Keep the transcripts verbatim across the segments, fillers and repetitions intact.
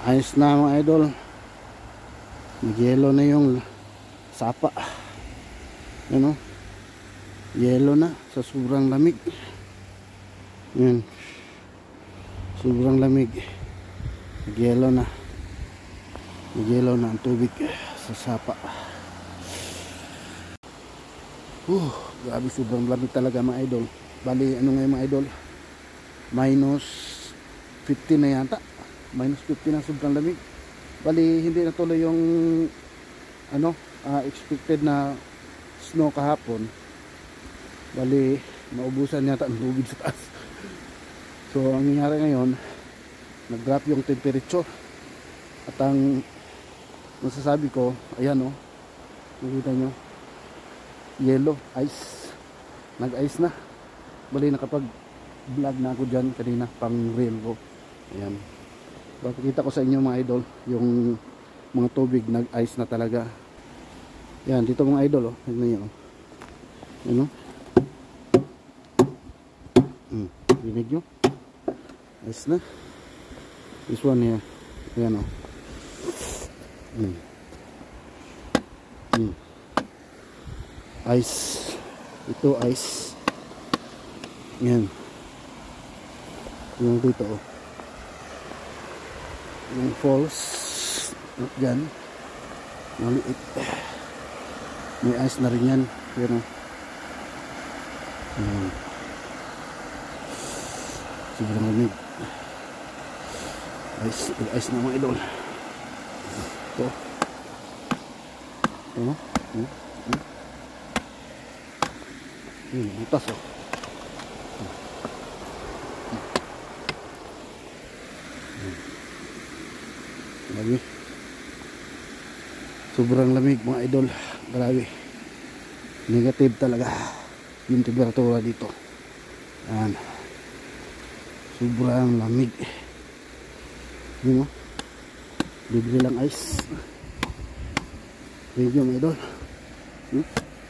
Ayos na mga idol. Nag-yellow na yung sapa. Ano? Yellow na sa sobrang lamig. Yan. Sobrang lamig. Nag-yellow na. Nag-yellow na ang tubig sa sapa. Uh, grabe, sobrang lamig talaga mga idol. Bali, ano ngayon mga idol? Minus fifteen na yata. Minus fifteen na sobrang lamig. Bali, hindi na tuloy yung ano, uh, expected na snow kahapon. Bali, maubusan yata ang tubig sa taas. So, ang nangyari ngayon, nag-drop yung temperature. At ang masasabi ko, ayan o, oh, nakita nyo, yellow, ice. Nag-ice na. Bali, nakapag-vlog na ako dyan kanina, pang reel ko. Ayan. Pakikita ko sa inyo mga idol yung mga tubig nag-ice na talaga. Yan, dito mga idol, oh. Tignan niyo, oh. Yan, oh. Hmm, dinig nyo? Ice na. This one here. Yan, oh. Hmm. Hmm. Ice. Ito ice. Yan. Yung dito, oh. Yung falls dyan maliit, may ice na rin yan. Pero um, sobrang lamig. Ice, ice na mga idol. Ito ano? Hmm? Hmm? Yun, butas oh. Grabe. Sobrang lamig mga idol. Grabe. Negative talaga yung temperatura dito. Ayan. Sobrang lamig. Yun o. Libre lang ice. Medyo mga idol. Hmm?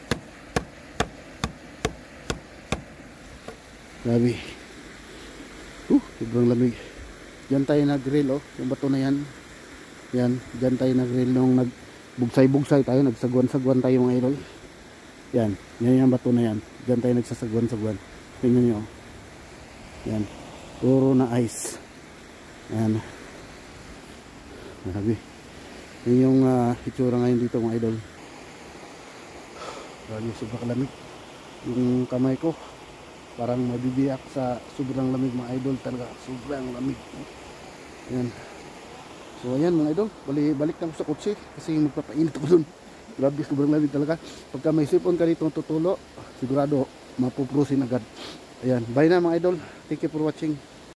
Grabe. Uh, sobrang lamig. Diyan tayo nag-grill oh. Yung bato na yan. Yan, dyan tayo nag-grill nung nagbugsay-bugsay tayo, nagsagwan-sagwan tayo mga idol. Yan, yan yung bato na yan. Dyan tayo nagsasagwan-sagwan. Tingnan nyo. Yan, puro na ice. Yan. Grabe. Yan yung uh, itsura ngayon dito mga idol. Grabe, sobrang lamig. Yung kamay ko, parang mabibiyak sa sobrang lamig mga idol talaga. Sobrang lamig. Yan. So ayan mga idol, bali, balik na ako sa kotse kasi magpapainit ako dun. Grabe, sobrang lamig talaga. Pagka may sipon ka dito tutulo, sigurado mapuprusin agad. Ayan, bye na mga idol. Thank you for watching.